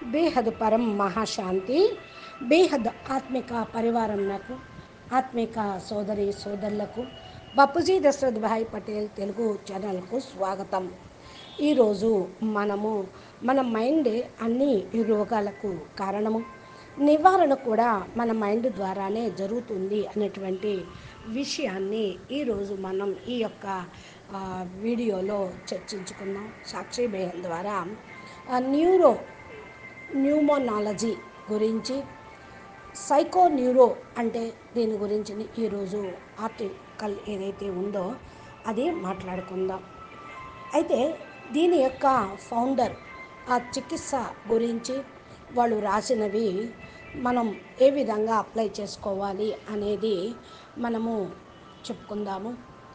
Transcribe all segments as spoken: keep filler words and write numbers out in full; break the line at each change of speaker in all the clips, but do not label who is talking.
బేహద్ పరం మహాశాంతి బేహద్ ఆత్మిక పరివారంకు ఆత్మిక సోదరి సోదరులకు బాపూజీ దశరథ్ భాయ్ పటేల్ తెలుగు ఛానల్కు స్వాగతం. ఈరోజు మనము మన మైండ్ అన్ని రోగాలకు కారణము, నివారణ కూడా మన మైండ్ ద్వారానే జరుగుతుంది అనేటువంటి విషయాన్ని ఈరోజు మనం ఈ యొక్క వీడియోలో చర్చించుకుందాం. సాక్షి బేహన్ ద్వారా న్యూరో న్యూమోనాలజీ గురించి, సైకో న్యూరో అంటే దీని గురించి ఈరోజు ఆర్టికల్ ఏదైతే ఉందో అది మాట్లాడుకుందాం. అయితే దీని యొక్క ఫౌండర్ ఆ చికిత్స గురించి వాళ్ళు రాసినవి మనం ఏ విధంగా అప్లై చేసుకోవాలి అనేది మనము చెప్పుకుందాము.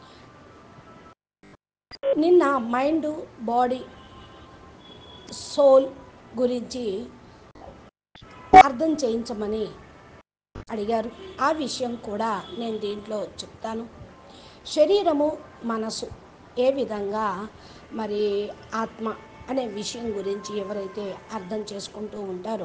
నిన్న మైండ్, బాడీ, సోల్ గురించి అర్థం చేయించమని అడిగారు. ఆ విషయం కూడా నేను దీంట్లో చెప్తాను. శరీరము, మనసు ఏ విధంగా మరి ఆత్మ అనే విషయం గురించి ఎవరైతే అర్థం చేసుకుంటూ ఉంటారో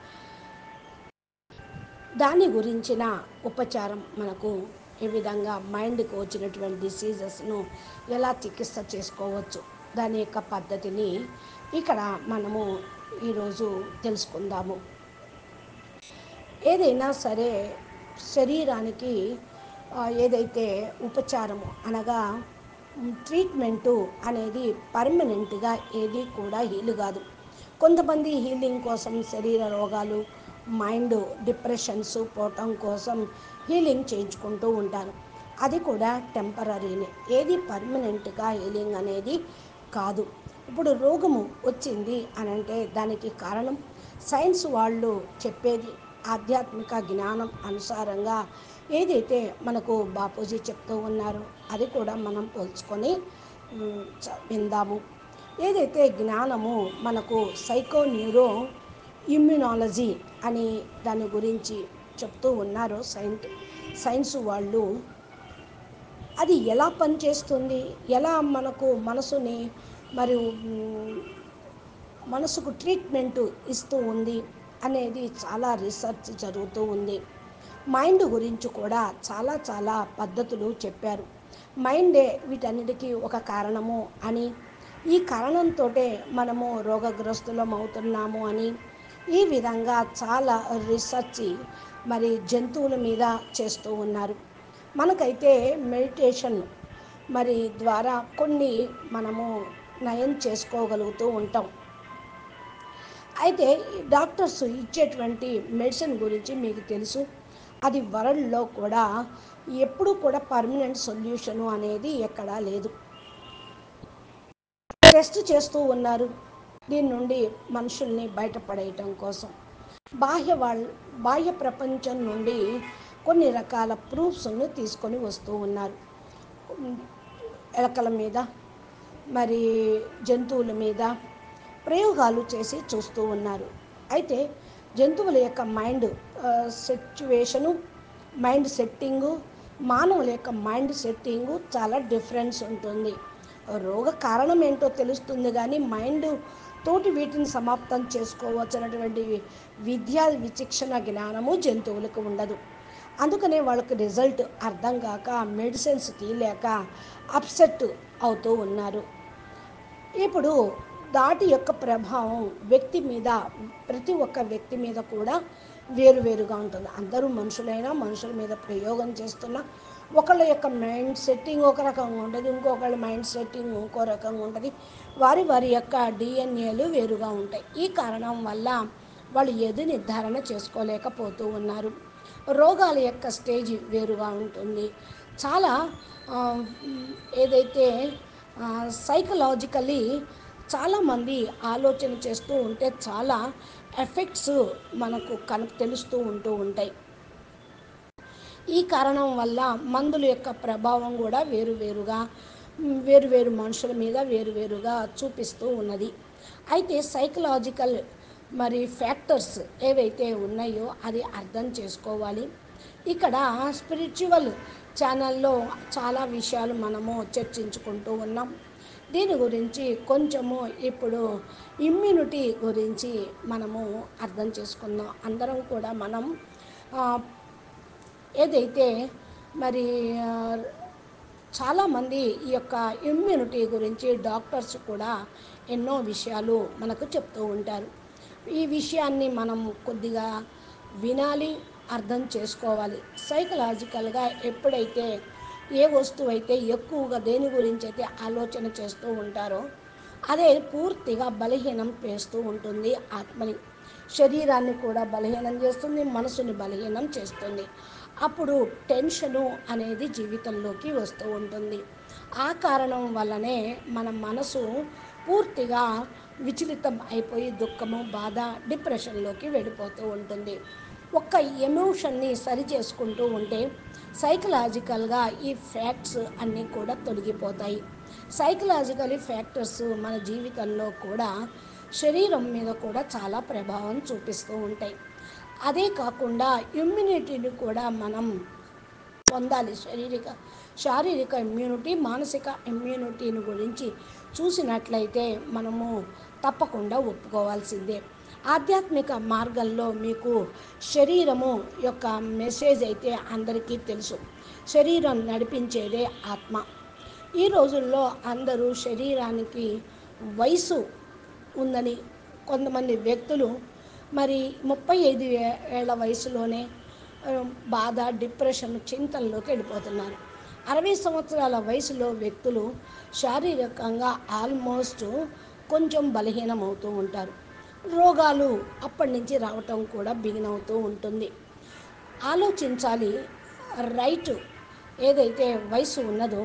దాని గురించిన ఉపచారం మనకు ఏ విధంగా మైండ్కి వచ్చినటువంటి డిసీజెస్ను ఎలా చికిత్స చేసుకోవచ్చు దాని యొక్క పద్ధతిని ఇక్కడ మనము ఈరోజు తెలుసుకుందాము. ఏదైనా సరే శరీరానికి ఏదైతే ఉపచారము అనగా ట్రీట్మెంటు అనేది పర్మనెంట్గా ఏది కూడా హీల్ కాదు. కొంతమంది హీలింగ్ కోసం శరీర రోగాలు, మైండ్ డిప్రెషన్స్ పోవటం కోసం హీలింగ్ చేయించుకుంటూ ఉంటారు. అది కూడా టెంపరీనే, ఏది పర్మనెంట్గా హీలింగ్ అనేది కాదు. ఇప్పుడు రోగము వచ్చింది అని అంటే దానికి కారణం సైన్స్ వాళ్ళు చెప్పేది ఆధ్యాత్మిక జ్ఞానం అనుసారంగా ఏదైతే మనకు బాపూజీ చెప్తూ ఉన్నారో అది కూడా మనం పోల్చుకొని విందాము. ఏదైతే జ్ఞానము మనకు సైకో న్యూరో ఇమ్యునాలజీ అని దాని గురించి చెప్తూ ఉన్నారో సైంట్ సైన్స్ వాళ్ళు, అది ఎలా పనిచేస్తుంది, ఎలా మనకు మనసుని మరియు మనసుకు ట్రీట్మెంట్ ఇస్తూ ఉంది అనేది చాలా రీసెర్చ్ జరుగుతూ ఉంది. మైండ్ గురించి కూడా చాలా చాలా పద్ధతులు చెప్పారు. మైండే వీటన్నిటికీ ఒక కారణము అని, ఈ కారణంతో మనము రోగగ్రస్తులం అవుతున్నాము అని, ఈ విధంగా చాలా రీసెర్చ్ మరి జంతువుల మీద చేస్తూ ఉన్నారు. మనకైతే మెడిటేషన్ మరి ద్వారా కొన్ని మనము నయం చేసుకోగలుగుతూ ఉంటాం. అయితే డాక్టర్స్ ఇచ్చేటువంటి మెడిసిన్ గురించి మీకు తెలుసు, అది వరల్డ్లో కూడా ఎప్పుడూ కూడా పర్మనెంట్ సొల్యూషను అనేది ఎక్కడా లేదు. టెస్ట్ చేస్తూ ఉన్నారు దీని నుండి మనుషుల్ని బయటపడేయటం కోసం. బాహ్య వాళ్ళ బాహ్య ప్రపంచం నుండి కొన్ని రకాల ప్రూఫ్స్ను తీసుకొని వస్తూ ఉన్నారు. ఎలకల మీద మరి జంతువుల మీద ప్రయోగాలు చేసి చూస్తూ ఉన్నారు. అయితే జంతువుల యొక్క మైండ్ సిచ్యువేషను, మైండ్ సెట్టింగు, మానవుల యొక్క మైండ్ సెట్టింగు చాలా డిఫరెన్స్ ఉంటుంది. రోగ కారణం ఏంటో తెలుస్తుంది కానీ మైండ్ తోటి వీటిని సమాప్తం చేసుకోవచ్చినటువంటి విద్యా విచక్షణ జ్ఞానము జంతువులకు ఉండదు. అందుకనే వాళ్ళకి రిజల్ట్ అర్థం కాక మెడిసిన్స్ తీయలేక అప్సెట్ అవుతూ ఉన్నారు. ఇప్పుడు దాటి యొక్క ప్రభావం వ్యక్తి మీద, ప్రతి ఒక్క వ్యక్తి మీద కూడా వేరువేరుగా ఉంటుంది. అందరూ మనుషులైనా మనుషుల మీద ప్రయోగం చేస్తున్నా ఒకళ్ళ యొక్క మైండ్ సెట్టింగ్ ఒక రకంగా ఉంటుంది, ఇంకొకళ్ళ మైండ్ సెట్టింగ్ ఇంకో రకంగా ఉంటుంది. వారి వారి యొక్క డిఎన్ఏలు వేరుగా ఉంటాయి. ఈ కారణం వల్ల వాళ్ళు ఏది నిర్ధారణ చేసుకోలేకపోతూ ఉన్నారు. రోగాల యొక్క స్టేజ్ వేరుగా ఉంటుంది. చాలా ఏదైతే సైకలాజికలీ చాలామంది ఆలోచన చేస్తూ ఉంటే చాలా ఎఫెక్ట్స్ మనకు కను తెలుస్తూ ఉంటూ ఉంటాయి. ఈ కారణం వల్ల మందుల యొక్క ప్రభావం కూడా వేరువేరుగా వేరువేరు మనుషుల మీద వేరువేరుగా చూపిస్తూ ఉన్నది. అయితే సైకలాజికల్ మరి ఫ్యాక్టర్స్ ఏవైతే ఉన్నాయో అది అర్థం చేసుకోవాలి. ఇక్కడ స్పిరిచువల్ ఛానల్లో చాలా విషయాలు మనము చర్చించుకుంటూ ఉన్నాం. దీని గురించి కొంచెము ఇప్పుడు ఇమ్యూనిటీ గురించి మనము అర్థం చేసుకుందాం. అందరం కూడా మనం ఆ, ఏదైతే మరి ఆ, చాలామంది ఈ యొక్క ఇమ్యూనిటీ గురించి డాక్టర్స్ కూడా ఎన్నో విషయాలు మనకు చెప్తూ ఉంటారు. ఈ విషయాన్ని మనం కొద్దిగా వినాలి, అర్థం చేసుకోవాలి. సైకలాజికల్గా ఎప్పుడైతే ఏ వస్తువు అయితే ఎక్కువగా దేని గురించి అయితే ఆలోచన చేస్తూ ఉంటారో అదే పూర్తిగా బలహీనం చేస్తూ ఉంటుంది ఆత్మని. శరీరాన్ని కూడా బలహీనం చేస్తుంది, మనసుని బలహీనం చేస్తుంది. అప్పుడు టెన్షను అనేది జీవితంలోకి వస్తూ ఉంటుంది. ఆ కారణం వల్లనే మన మనసు పూర్తిగా విచలితం అయిపోయి దుఃఖము, బాధ, డిప్రెషన్లోకి వెళ్ళిపోతూ ఉంటుంది. ఒక్క ఎమోషన్ని సరి చేసుకుంటూ ఉంటే సైకలాజికల్గా ఈ ఫ్యాక్ట్స్ అన్నీ కూడా తొలగిపోతాయి. సైకలాజికల్ ఫ్యాక్టర్స్ మన జీవితంలో కూడా శరీరం మీద కూడా చాలా ప్రభావం చూపిస్తూ ఉంటాయి. అదే కాకుండా ఇమ్యూనిటీని కూడా మనం పొందాలి. శారీరక శారీరక ఇమ్యూనిటీ, మానసిక ఇమ్యూనిటీని గురించి చూసినట్లయితే మనము తప్పకుండా ఒప్పుకోవాల్సిందే. ఆధ్యాత్మిక మార్గంలో మీకు శరీరము యొక్క మెసేజ్ అయితే అందరికీ తెలుసు. శరీరం నడిపించేదే ఆత్మ. ఈ రోజుల్లో అందరూ శరీరానికి వయసు ఉందని కొంతమంది వ్యక్తులు మరి ముప్పై ఐదు ఏళ్ల వయసులోనే ఆ, బాధ, డిప్రెషన్, చింతనలోకి వెళ్ళిపోతున్నారు. అరవై సంవత్సరాల వయసులో వ్యక్తులు శారీరకంగా ఆల్మోస్ట్ కొంచెం బలహీనం అవుతూ ఉంటారు. రోగాలు అప్పటి నుంచి రావటం కూడా బిగిన్ అవుతూ ఉంటుంది. ఆలోచించాలి. రైట్ ఏదైతే వయసు ఉన్నదో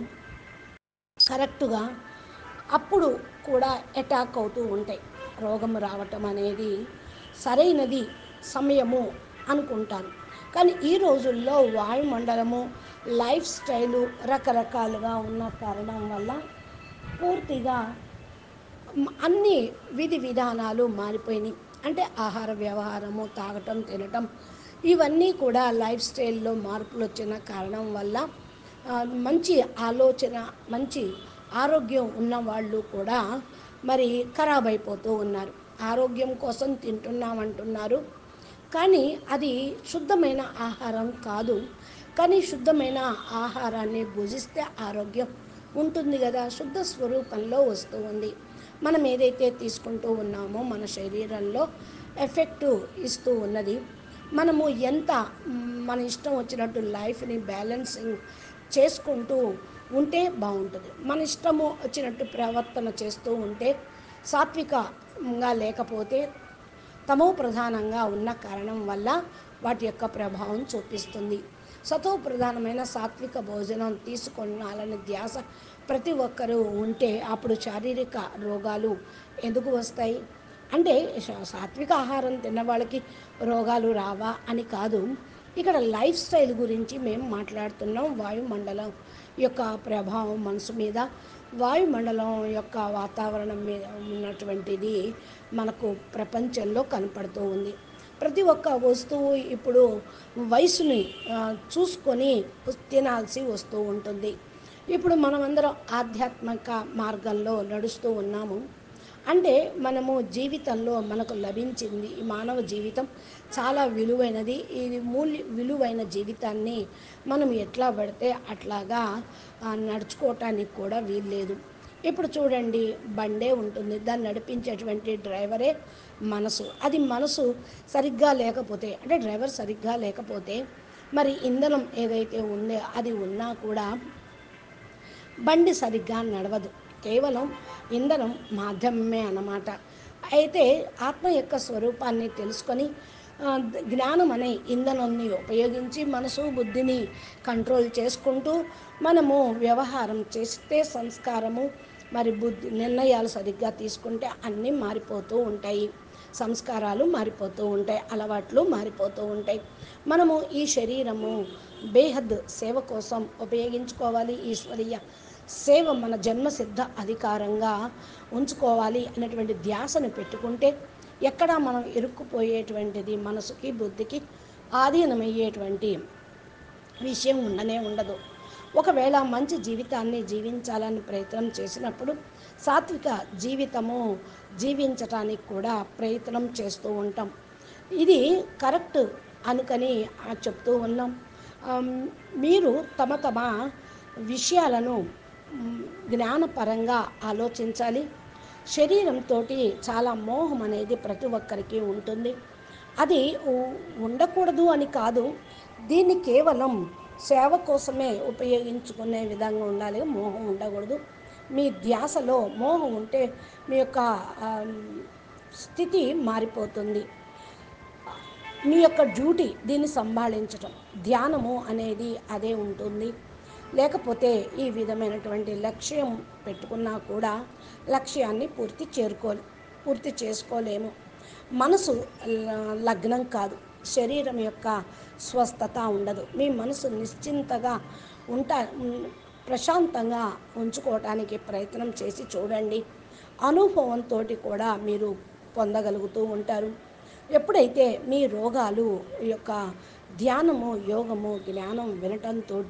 కరెక్టుగా అప్పుడు కూడా అటాక్ అవుతూ ఉంటాయి. రోగం రావటం అనేది సరైనది సమయము అనుకుంటాను. కానీ ఈ రోజుల్లో వాయుమండలము, లైఫ్ స్టైలు రకరకాలుగా ఉన్న కారణం వల్ల పూర్తిగా మ్, అన్ని విధి విధానాలు మారిపోయినాయి. అంటే ఆహార వ్యవహారము, తాగటం, తినటం ఇవన్నీ కూడా లైఫ్ స్టైల్లో మార్పులు వచ్చిన కారణం వల్ల ఆ, మంచి ఆలోచన, మంచి ఆరోగ్యం ఉన్న వాళ్ళు కూడా మరి ఖరాబ్ అయిపోతూ ఉన్నారు. ఆరోగ్యం కోసం తింటున్నామంటున్నారు, కానీ అది శుద్ధమైన ఆహారం కాదు. కానీ శుద్ధమైన ఆహారాన్ని భుజిస్తే ఆరోగ్యం ఉంటుంది కదా, శుద్ధ స్వరూపంలో వస్తూ ఉంది. మనం ఏదైతే తీసుకుంటూ ఉన్నామో మన శరీరంలో ఎఫెక్టు ఇస్తూ ఉన్నది. మనము ఎంత మ్, మన ఇష్టం వచ్చినట్టు లైఫ్ని బ్యాలెన్సింగ్ చేసుకుంటూ ఉంటే బాగుంటుంది. మన ఇష్టము వచ్చినట్టు ప్రవర్తన చేస్తూ ఉంటే సాత్వికంగా లేకపోతే తమో ప్రధానంగా ఉన్న కారణం వల్ల వాటి యొక్క ప్రభావం చూపిస్తుంది. సతో ప్రధానమైన సాత్విక భోజనం తీసుకొనాలని ధ్యాస ప్రతి ఒక్కరూ ఉంటే అప్పుడు శారీరక రోగాలు ఎందుకు వస్తాయి? అంటే శా- సాత్విక ఆహారం తిన్న వాళ్ళకి రోగాలు రావా అని కాదు. ఇక్కడ లైఫ్ స్టైల్ గురించి మేము మాట్లాడుతున్నాం. వాయుమండలం యొక్క ప్రభావం మనసు మీద, వాయుమండలం యొక్క వాతావరణం మీద ఉన్నటువంటిది మనకు ప్రపంచంలో కనపడుతూ ఉంది. ప్రతి ఒక్క వస్తువు ఇప్పుడు వయసుని ఆ, చూసుకొని తినాల్సి వస్తూ ఉంటుంది. ఇప్పుడు మనమందరం ఆధ్యాత్మిక మార్గంలో నడుస్తూ ఉన్నాము. అంటే మనము జీవితంలో మనకు లభించింది ఈ మానవ జీవితం చాలా విలువైనది. ఇది మూల్య విలువైన జీవితాన్ని మనం ఎట్లా పడితే అట్లాగా ఆ, నడుచుకోవటానికి కూడా వీల్లేదు. ఇప్పుడు చూడండి, బండే ఉంటుంది, దాన్ని నడిపించేటువంటి డ్రైవరే మనసు. అది మనసు సరిగ్గా లేకపోతే, అంటే డ్రైవర్ సరిగ్గా లేకపోతే మరి ఇంధనం ఏదైతే ఉందో అది ఉన్నా కూడా బండి సరిగ్గా నడవదు. కేవలం ఇంధనం మాధ్యమమే అన్నమాట. అయితే ఆత్మ యొక్క స్వరూపాన్ని తెలుసుకొని ఆ, జ్ఞానం అనే ఇంధనాన్ని ఉపయోగించి మనసు బుద్ధిని కంట్రోల్ చేసుకుంటూ మనము వ్యవహారం చేస్తే సంస్కారము మరి బుద్ధి నిర్ణయాలు సరిగ్గా తీసుకుంటే అన్నీ మారిపోతూ ఉంటాయి. సంస్కారాలు మారిపోతూ ఉంటాయి, అలవాట్లు మారిపోతూ ఉంటాయి. మనము ఈ శరీరము బేహద్ సేవ కోసం ఉపయోగించుకోవాలి. ఈశ్వరీయ సేవ మన జన్మసిద్ధ అధికారంగా ఉంచుకోవాలి అనేటువంటి ధ్యాసను పెట్టుకుంటే ఎక్కడా మనం ఇరుక్కుపోయేటువంటిది మనసుకి బుద్ధికి ఆధీనమయ్యేటువంటి విషయం ఉండనే ఉండదు. ఒకవేళ మంచి జీవితాన్ని జీవించాలని ప్రయత్నం చేసినప్పుడు సాత్విక జీవితము జీవించటానికి కూడా ప్రయత్నం చేస్తూ ఉంటాం. ఇది కరెక్ట్ అనుకని ఆ, చెప్తూ ఉన్నాం. ఆమ్, మీరు తమ తమ విషయాలను మ్, జ్ఞానపరంగా ఆలోచించాలి. శరీరంతో చాలా మోహం అనేది ప్రతి ఒక్కరికి ఉంటుంది. అది ఉ- ఉండకూడదు అని కాదు, దీన్ని కేవలం సేవ కోసమే ఉపయోగించుకునే విధంగా ఉండాలి, మోహం ఉండకూడదు. మీ ధ్యాసలో మోహం ఉంటే మీ యొక్క ఆమ్, స్థితి మారిపోతుంది. మీ యొక్క డ్యూటీ దీన్ని సంభాళించటం, ధ్యానము అనేది అదే ఉంటుంది. లేకపోతే ఈ విధమైనటువంటి లక్ష్యం పెట్టుకున్నా కూడా లక్ష్యాన్ని పూర్తి చేరుకో పూర్తి చేసుకోలేము. మనసు ల- లగ్నం కాదు, శరీరం యొక్క స్వస్థత ఉండదు. మీ మనసు నిశ్చింతగా ఉంటా ఉన్- ప్రశాంతంగా ఉంచుకోవటానికి ప్రయత్నం చేసి చూడండి. అనుభవంతో కూడా మీరు పొందగలుగుతూ ఉంటారు. ఎప్పుడైతే మీ రోగాలు ఈ యొక్క ధ్యానము, యోగము, జ్ఞానం వినటంతో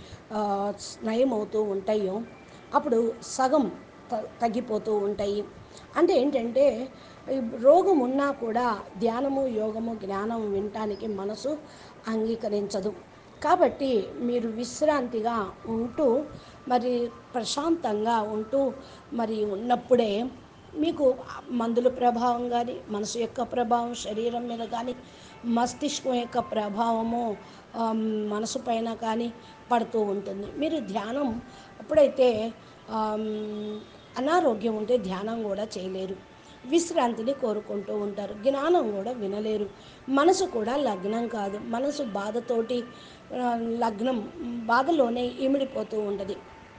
నయమవుతూ ఉంటాయో అప్పుడు సగం త తగ్గిపోతూ ఉంటాయి. అంటే ఏంటంటే ఈ రోగం ఉన్నా కూడా ధ్యానము, యోగము, జ్ఞానం వినటానికి మనసు అంగీకరించదు. కాబట్టి మీరు విశ్రాంతిగా ఉంటూ మరి ప్రశాంతంగా ఉంటూ మరి ఉన్నప్పుడే మీకు మందుల ప్రభావం కానీ, మనసు యొక్క ప్రభావం శరీరం మీద కానీ, మస్తిష్కం యొక్క ప్రభావము ఆమ్, మనసు పైన కానీ పడుతూ ఉంటుంది. మీరు ధ్యానం ఎప్పుడైతే ఆమ్, అనారోగ్యం ఉంటే ధ్యానం కూడా చేయలేరు. విశ్రాంతిని కోరుకుంటూ ఉంటారు, జ్ఞానం కూడా వినలేరు. మనసు కూడా లగ్నం కాదు, మనసు బాధతోటి ఆ, లగ్నం, బాధలోనే ఇమిడిపోతూ ఉంటుంది.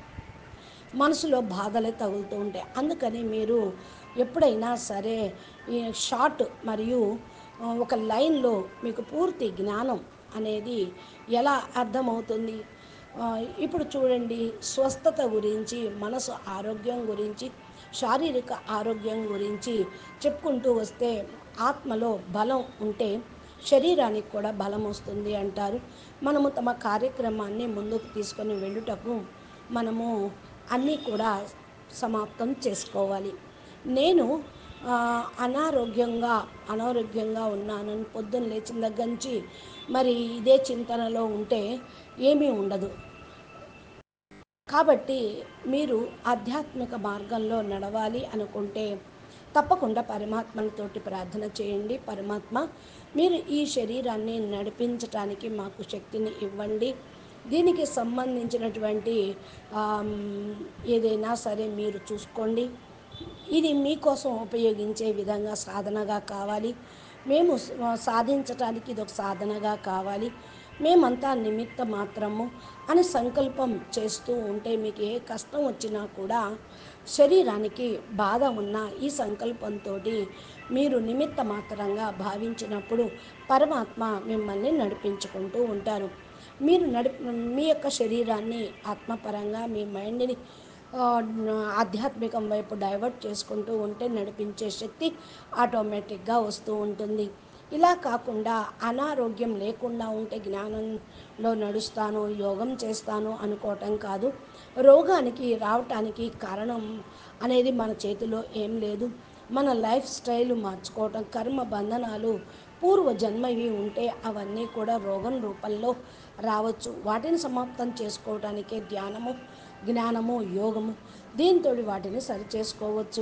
మనసులో బాధలే తగులుతూ ఉంటాయి. అందుకని మీరు ఎప్పుడైనా సరే ఈ షార్ట్ మరియు ఆ, ఒక లైన్లో మీకు పూర్తి జ్ఞానం అనేది ఎలా అర్థమవుతుంది? ఆ, ఇప్పుడు చూడండి, స్వస్థత గురించి, మనసు ఆరోగ్యం గురించి, శారీరక ఆరోగ్యం గురించి చెప్పుకుంటూ వస్తే ఆత్మలో బలం ఉంటే శరీరానికి కూడా బలం వస్తుంది అంటారు. మనము తమ కార్యక్రమాన్ని ముందుకు తీసుకొని వెళ్ళుటకు మనము అన్నీ కూడా సమాప్తం చేసుకోవాలి. నేను ఆ, అనారోగ్యంగా అనారోగ్యంగా ఉన్నానని పొద్దున్న లేచిన దగ్గర నుంచి మరి ఇదే చింతనలో ఉంటే ఏమీ ఉండదు. కాబట్టి మీరు ఆధ్యాత్మిక మార్గంలో నడవాలి అనుకుంటే తప్పకుండా పరమాత్మతోటి ప్రార్థన చేయండి. పరమాత్మ, మీరు ఈ శరీరాన్ని నడిపించటానికి మాకు శక్తిని ఇవ్వండి. దీనికి సంబంధించినటువంటి ఆమ్, ఏదైనా సరే మీరు చూసుకోండి. ఇది మీకోసం ఉపయోగించే విధంగా సాధనగా కావాలి. మేము స- సాధించటానికి ఇది ఒక సాధనగా కావాలి. మేమంతా నిమిత్త మాత్రము అని సంకల్పం చేస్తూ ఉంటే మీకు ఏ కష్టం వచ్చినా కూడా శరీరానికి బాధ ఉన్న ఈ సంకల్పంతో మీరు నిమిత్త మాత్రంగా భావించినప్పుడు పరమాత్మ మిమ్మల్ని నడిపించుకుంటూ ఉంటారు. మీరు నడిపి మీ యొక్క శరీరాన్ని ఆత్మపరంగా మీ మైండ్ని ఆ, ఆధ్యాత్మికం వైపు డైవర్ట్ చేసుకుంటూ ఉంటే నడిపించే శక్తి ఆటోమేటిక్గా వస్తూ ఉంటుంది. ఇలా కాకుండా అనారోగ్యం లేకుండా ఉంటే జ్ఞానంలో నడుస్తాను, యోగం చేస్తాను అనుకోవటం కాదు. రోగానికి రావటానికి కారణం అనేది మన చేతిలో ఏం లేదు. మన లైఫ్ స్టైల్ మార్చుకోవటం, కర్మ బంధనాలు పూర్వ జన్మవి ఉంటే అవన్నీ కూడా రోగం రూపంలో రావచ్చు. వాటిని సమాప్తం చేసుకోవటానికే ధ్యానము, జ్ఞానము, యోగము, దీంతో వాటిని సరి చేసుకోవచ్చు.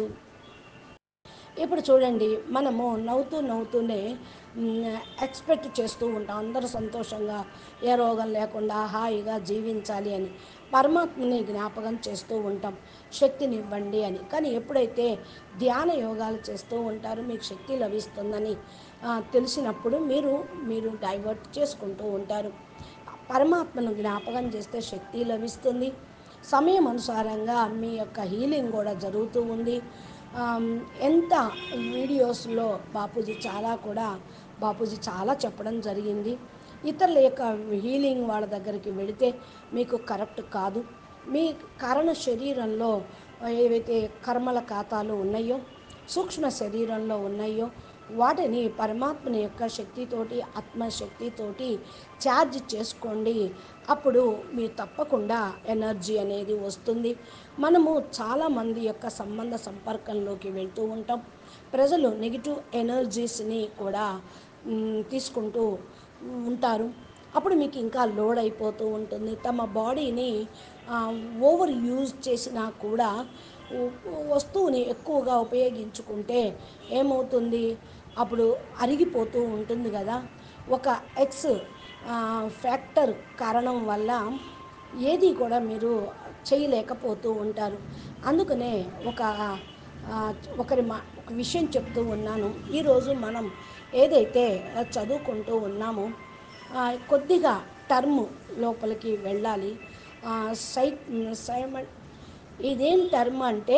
ఇప్పుడు చూడండి, మనము నవ్వుతూ నవ్వుతూనే ఎక్స్పెక్ట్ చేస్తూ ఉంటాం అందరూ సంతోషంగా, ఏ రోగం లేకుండా హాయిగా జీవించాలి అని. పరమాత్మని జ్ఞాపకం చేస్తూ ఉంటాం, శక్తిని ఇవ్వండి అని. కానీ ఎప్పుడైతే ధ్యాన యోగాలు చేస్తూ ఉంటారో మీకు శక్తి లభిస్తుందని ఆ, తెలిసినప్పుడు మీరు మీరు డైవర్ట్ చేసుకుంటూ ఉంటారు. పరమాత్మను జ్ఞాపకం చేస్తే శక్తి లభిస్తుంది. సమయం అనుసారంగా మీ యొక్క హీలింగ్ కూడా జరుగుతూ ఉంది. ఆమ్, ఎంత వీడియోస్లో బాపూజీ చాలా కూడా బాపూజీ చాలా చెప్పడం జరిగింది. ఇతరుల యొక్క హీలింగ్ వాళ్ళ దగ్గరికి వెళితే మీకు కరెక్ట్ కాదు. మీ కారణ శరీరంలో ఏవైతే కర్మల ఖాతాలు ఉన్నాయో, సూక్ష్మ శరీరంలో ఉన్నాయో వాటిని పరమాత్మని యొక్క శక్తితోటి, ఆత్మశక్తితోటి ఛార్జ్ చేసుకోండి. అప్పుడు మీరు తప్పకుండా ఎనర్జీ అనేది వస్తుంది. మనము చాలామంది యొక్క సంబంధ సంపర్కంలోకి వెళ్తూ ఉంటాం. ప్రజలు నెగిటివ్ ఎనర్జీస్ని కూడా మ్, తీసుకుంటూ ఉంటారు. అప్పుడు మీకు ఇంకా లోడ్ అయిపోతూ ఉంటుంది. తమ బాడీని ఓవర్ యూజ్ చేసినా కూడా వస్తువుని ఎక్కువగా ఉపయోగించుకుంటే ఏమవుతుంది, అప్పుడు అరిగిపోతూ ఉంటుంది కదా. ఒక ఎక్స్ ఫ్యాక్టర్ కారణం వల్ల ఏది కూడా మీరు చేయలేకపోతూ ఉంటారు. అందుకనే ఒక ఒకరి మా ఒక విషయం చెప్తూ ఉన్నాను. ఈరోజు మనం ఏదైతే చదువుకుంటూ ఉన్నామో కొద్దిగా టర్మ్ లోపలికి వెళ్ళాలి. సై సైమ ఇదేం టర్మ్ అంటే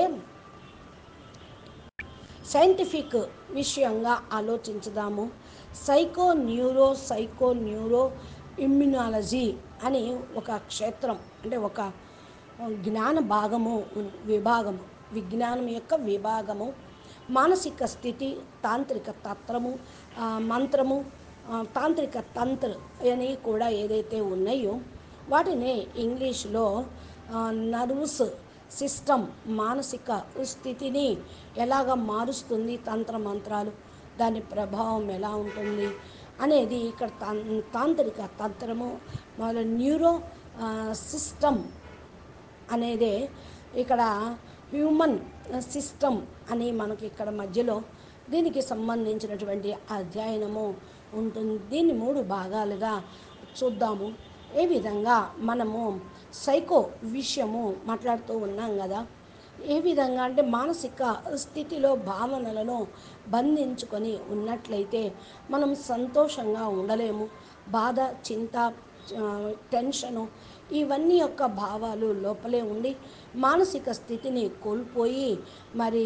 సైంటిఫిక్ విషయంగా ఆలోచించుదాము. Psycho neuro psycho neuro immunology అని ఒక క్షేత్రం, అంటే ఒక జ్ఞాన భాగము, విభాగము, విజ్ఞానం యొక్క విభాగము. మానసిక స్థితి, తాంత్రిక తత్రము, మంత్రము, తాంత్రిక తంత్ర అని కూడా ఏదైతే ఉన్నాయో వాటిని ఇంగ్లీష్లో నర్వస్ సిస్టమ్, మానసిక స్థితిని ఎలాగ మారుస్తుంది తంత్ర మంత్రాలు, దాని ప్రభావం ఎలా ఉంటుంది అనేది ఇక్కడ తాంత్రిక తంత్రము, న్యూరో సిస్టమ్ అనేదే ఇక్కడ హ్యూమన్ సిస్టమ్ అని మనకి ఇక్కడ మధ్యలో దీనికి సంబంధించినటువంటి అధ్యయనము ఉంటుంది. దీన్ని మూడు భాగాలుగా చూద్దాము. ఏ విధంగా మనము సైకో విషయము మాట్లాడుతూ ఉన్నాం కదా, ఏ విధంగా అంటే మానసిక స్థితిలో భావనలను బంధించుకొని ఉన్నట్లయితే మనం సంతోషంగా ఉండలేము. బాధ, చింత, టెన్షను ఇవన్నీ యొక్క భావాలు లోపలే ఉండి మానసిక స్థితిని కోల్పోయి మరి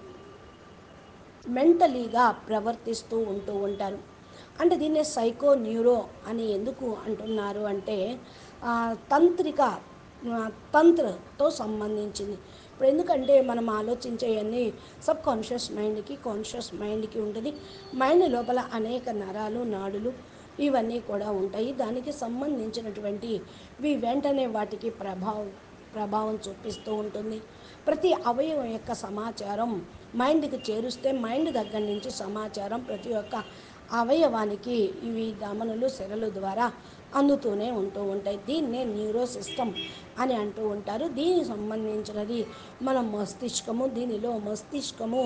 మెంటలీగా ప్రవర్తిస్తూ ఉంటూ ఉంటారు. అంటే దీన్నే సైకో న్యూరో అని ఎందుకు అంటున్నారు అంటే తంత్రిక తంత్రతో సంబంధించింది. ఇప్పుడు ఎందుకంటే మనం ఆలోచించేవన్నీ సబ్ కాన్షియస్ మైండ్కి, కాన్షియస్ మైండ్కి ఉంటుంది. మైండ్ లోపల అనేక నరాలు, నాడులు ఇవన్నీ కూడా ఉంటాయి. దానికి సంబంధించినటువంటి వి వెంటనే వాటికి ప్రభావం ప్రభావం చూపిస్తూ ఉంటుంది. ప్రతి అవయవం యొక్క సమాచారం మైండ్కి చేరుస్తే మైండ్ దగ్గర నుంచి సమాచారం ప్రతి ఒక్క అవయవానికి ఇవి ధమనులు, సిరల ద్వారా అందుతూనే ఉంటూ ఉంటాయి. దీన్నే న్యూరో సిస్టమ్ అని అంటూ ఉంటారు. దీనికి సంబంధించినది మన మస్తిష్కము. దీనిలో మస్తిష్కము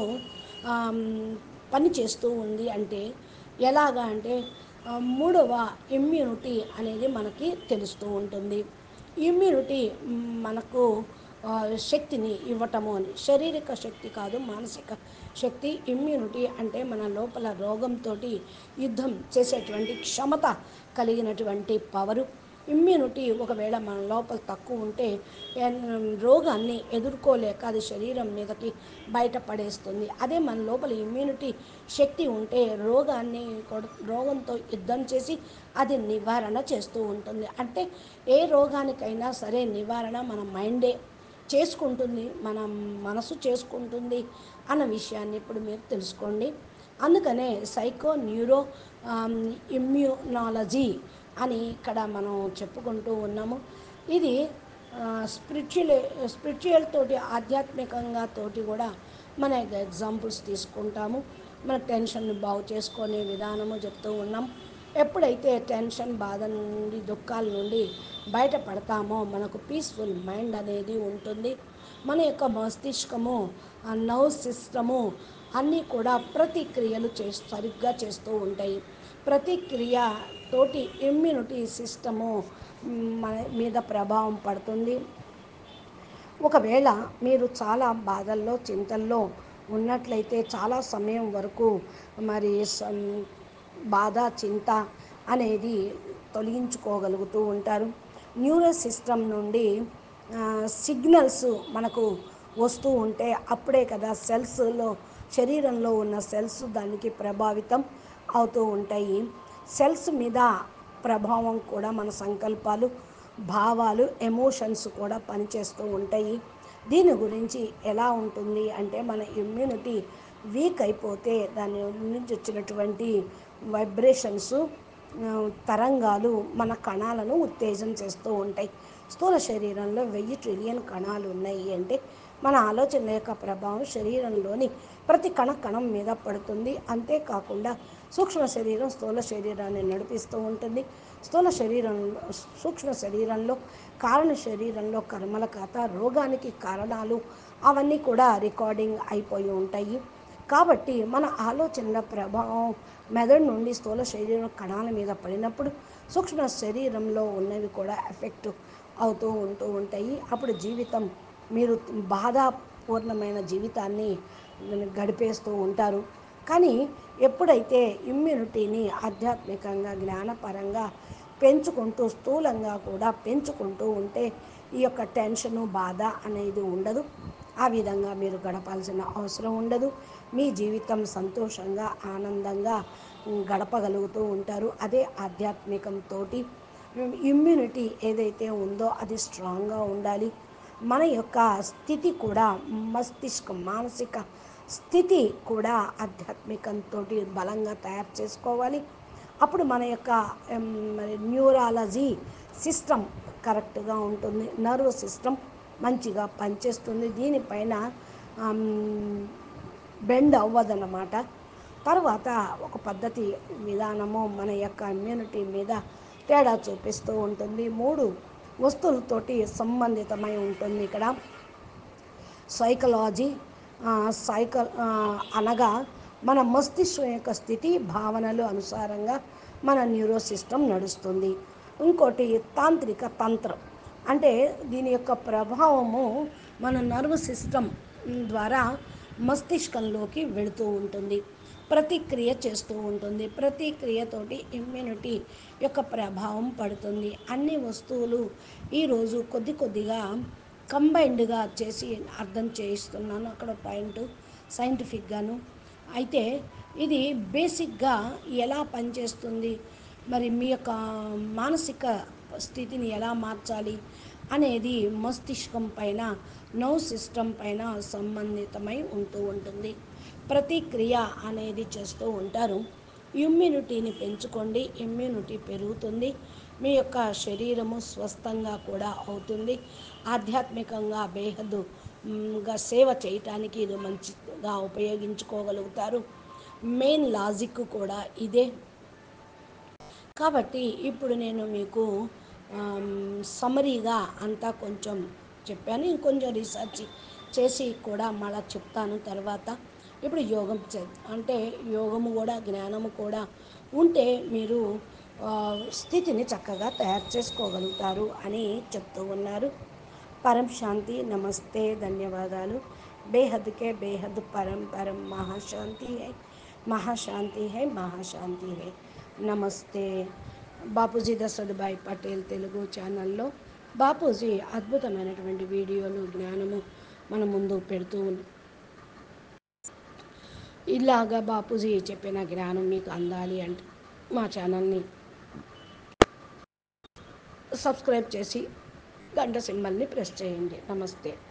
పని చేస్తూ ఉంది అంటే ఎలాగా అంటే మూడవ ఇమ్యూనిటీ అనేది మనకి తెలుస్తూ ఉంటుంది. ఇమ్యూనిటీ మనకు శక్తిని ఇవ్వటము అని, శారీరక శక్తి కాదు, మానసిక శక్తి. ఇమ్యూనిటీ అంటే మన లోపల రోగంతో యుద్ధం చేసేటువంటి క్షమత కలిగినటువంటి పవరు. ఇమ్యూనిటీ ఒకవేళ మన లోపల తక్కువ ఉంటే రోగాన్ని ఎదుర్కోలేక అది శరీరం మీదకి బయటపడేస్తుంది. అదే మన లోపల ఇమ్యూనిటీ శక్తి ఉంటే రోగాన్ని రోగంతో యుద్ధం చేసి అది నివారణ చేస్తూ ఉంటుంది. అంటే ఏ రోగానికైనా సరే నివారణ మన మైండే చేసుకుంటుంది, మన మనసు చేసుకుంటుంది అన్న విషయాన్ని ఇప్పుడు మీరు తెలుసుకోండి. అందుకనే సైకో న్యూరో ఇమ్యూనాలజీ అని ఇక్కడ మనం చెప్పుకుంటూ ఉన్నాము. ఇది స్పిరిచువల్ స్పిరిచువల్ తోటి, ఆధ్యాత్మికంగా తోటి కూడా మన ఎగ్జాంపుల్స్ తీసుకుంటాము. మన టెన్షన్ని బాగు చేసుకునే విధానము చెప్తూ ఉన్నాం. ఎప్పుడైతే టెన్షన్, బాధ నుండి, దుఃఖాల నుండి బయటపడతామో మనకు పీస్ఫుల్ మైండ్ అనేది ఉంటుంది. మన యొక్క మస్తిష్కము, నర్వ్ సిస్టము అన్నీ కూడా ప్రతిక్రియలు చే సరిగ్గా చేస్తూ ఉంటాయి. ప్రతిక్రియ తోటి ఇమ్యూనిటీ సిస్టము మన మీద ప్రభావం పడుతుంది. ఒకవేళ మీరు చాలా బాధల్లో, చింతల్లో ఉన్నట్లయితే చాలా సమయం వరకు మరి బాధ, చింత అనేది తొలగించుకోగలుగుతూ ఉంటారు. న్యూరో సిస్టమ్ నుండి సిగ్నల్స్ మనకు వస్తూ ఉంటే అప్పుడే కదా సెల్స్లో, శరీరంలో ఉన్న సెల్స్ దానికి ప్రభావితం అవుతూ ఉంటాయి. సెల్స్ మీద ప్రభావం కూడా మన సంకల్పాలు, భావాలు, ఎమోషన్స్ కూడా పనిచేస్తూ ఉంటాయి. దీని గురించి ఎలా ఉంటుంది అంటే మన ఇమ్యూనిటీ వీక్ అయిపోతే దాని నుంచి వచ్చినటువంటి వైబ్రేషన్స్, తరంగాలు మన కణాలను ఉత్తేజం చేస్తూ ఉంటాయి. స్థూల శరీరంలో వెయ్యి ట్రిలియన్ కణాలు ఉన్నాయి అంటే మన ఆలోచనల యొక్క ప్రభావం శరీరంలోని ప్రతి కణ కణం మీద పడుతుంది. అంతేకాకుండా సూక్ష్మ శరీరం స్థూల శరీరాన్ని నడిపిస్తూ ఉంటుంది. స్థూల శరీరంలో సూక్ష్మ శరీరంలో కారణ శరీరంలో కర్మల ఖాతా, రోగానికి కారణాలు అవన్నీ కూడా రికార్డింగ్ అయిపోయి ఉంటాయి. కాబట్టి మన ఆలోచనల ప్రభావం మెదడు నుండి స్థూల శరీరం కణాల మీద పడినప్పుడు సూక్ష్మ శరీరంలో ఉన్నవి కూడా ఎఫెక్ట్ అవుతూ ఉంటూ ఉంటాయి. అప్పుడు జీవితం మీరు బాధాపూర్ణమైన జీవితాన్ని గడిపేస్తూ ఉంటారు. కానీ ఎప్పుడైతే ఇమ్యూనిటీని ఆధ్యాత్మికంగా జ్ఞానపరంగా పెంచుకుంటూ స్థూలంగా కూడా పెంచుకుంటూ ఉంటే ఈ యొక్క టెన్షను బాధ అనేది ఉండదు. ఆ విధంగా మీరు గడపాల్సిన అవసరం ఉండదు. మీ జీవితం సంతోషంగా ఆనందంగా గడపగలుగుతూ ఉంటారు. అదే ఆధ్యాత్మికంతో ఇమ్యూనిటీ ఏదైతే ఉందో అది స్ట్రాంగ్గా ఉండాలి. మన యొక్క స్థితి కూడా మస్తిష్కం మానసిక స్థితి కూడా ఆధ్యాత్మికంతో బలంగా తయారు చేసుకోవాలి. అప్పుడు మన యొక్క మరి న్యూరాలజీ సిస్టమ్ కరెక్ట్గా ఉంటుంది. నర్వ్ సిస్టమ్ మంచిగా పనిచేస్తుంది. దీనిపైన బెండ్ అవ్వదన్నమాట. తర్వాత ఒక పద్ధతి విధానము మన యొక్క ఇమ్యూనిటీ మీద తేడా చూపిస్తూ ఉంటుంది. మూడు వస్తువులతోటి సంబంధితమై ఉంటుంది ఇక్కడ. సైకలాజీ సైక అనగా మన మస్తిష్కం యొక్క స్థితి భావనలు అనుసారంగా మన న్యూరో సిస్టమ్ నడుస్తుంది. ఇంకోటి తాంత్రిక తంత్రం అంటే దీని యొక్క ప్రభావము మన నర్వ్ సిస్టమ్ ద్వారా మస్తిష్కంలోకి వెళుతూ ఉంటుంది, ప్రతిక్రియ చేస్తూ ఉంటుంది. ప్రతిక్రియతోటి ఇమ్యూనిటీ యొక్క ప్రభావం పడుతుంది. అన్ని వస్తువులు ఈరోజు కొద్ది కొద్దిగా కంబైన్డ్గా చేసి అర్థం చేయిస్తున్నాను అక్కడ పాయింట్ సైంటిఫిక్గాను. అయితే ఇది బేసిక్గా ఎలా పనిచేస్తుంది, మరి మీ యొక్క మానసిక స్థితిని ఎలా మార్చాలి అనేది మస్తిష్కం పైన నర్వ్ సిస్టమ్ పైన సంబంధితమై ఉంటూ ఉంటుంది. ప్రతిక్రియ అనేది చేస్తూ ఉంటారు. ఇమ్యూనిటీని పెంచుకోండి, ఇమ్యూనిటీ పెరుగుతుంది. మీ యొక్క శరీరము స్వస్థంగా కూడా అవుతుంది. ఆధ్యాత్మికంగా బేహద్దుగా సేవ చేయటానికి ఇది మంచిగా ఉపయోగించుకోగలుగుతారు. మెయిన్ లాజిక్ కూడా ఇదే. కాబట్టి ఇప్పుడు నేను మీకు సమరీగా అంతా కొంచెం చెప్పాను. ఇంకొంచెం రీసెర్చ్ చేసి కూడా మళ్ళీ చెప్తాను తర్వాత. ఇప్పుడు యోగం చే అంటే యోగము కూడా జ్ఞానము కూడా ఉంటే మీరు స్థితిని చక్కగా తయారు చేసుకోగలుగుతారు అని చెప్తూ ఉన్నారు. పరం శాంతి. నమస్తే, ధన్యవాదాలు. బేహద్కే బేహద్ పరం పరం మహాశాంతి హై, మహాశాంతి హై, మహాశాంతి హై. నమస్తే. బాపూజీ దశరథభాయ్ పటేల్ తెలుగు ఛానల్లో బాపూజీ అద్భుతమైనటువంటి వీడియోలు జ్ఞానము మన ముందు పెడుతూ ఇలాగా బాపూజీ చెప్పిన జ్ఞానం మీకు అందాలి అంటే మా ఛానల్ని సబ్స్క్రైబ్ చేసి గంట సింబల్ని ప్రెస్ చేయండి. నమస్తే.